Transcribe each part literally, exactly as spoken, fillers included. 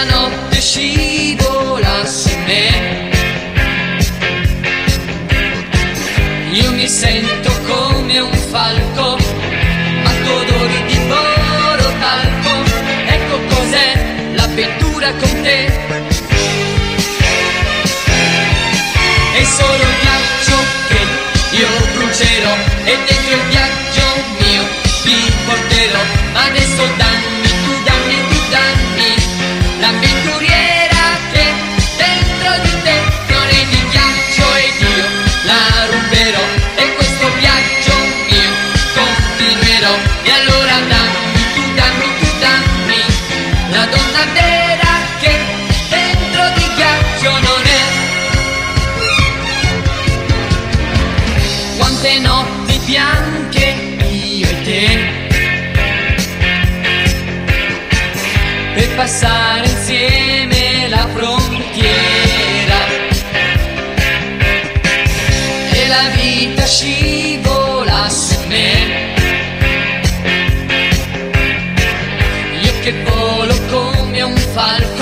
notte scivola su me, io mi sento come un falco, matto odori di boro talco. Ecco cos'è l'avventura con te. È solo il ghiaccio che io brucerò, e dentro il viaggio mio ti porterò. Adesso dammi, tu dammi, tu dammi l'avventuriera che dentro di te non è di ghiaccio, ed io la ruberò, e questo viaggio mio continuerò. E allora dammi, tu dammi, tu dammi la donna vera che dentro di ghiaccio non è. Quante notti bianche io e te, per passare insieme la frontiera, e la vita scivola su me, io che volo come un falco.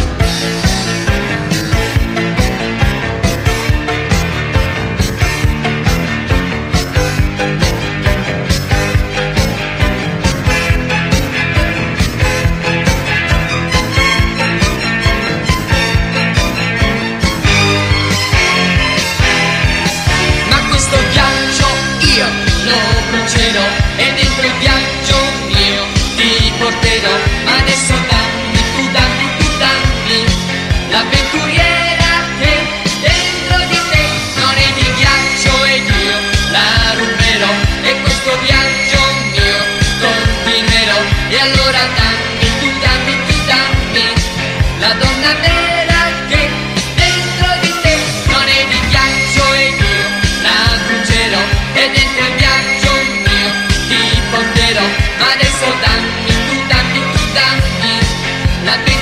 E dentro il viaggio mio ti porterò. Adesso dammi, tu dammi, tu dammi l'avventuriera che dentro di te non è di ghiaccio, ed io la ruberò, e questo viaggio mio continuerò. E allora dammi, tu dammi, tu dammi la donna vera che dentro di te non è di ghiaccio, ed io la brucerò, e dentro il viaggio porterò. Adesso dammi, tu dammi, tu dammi la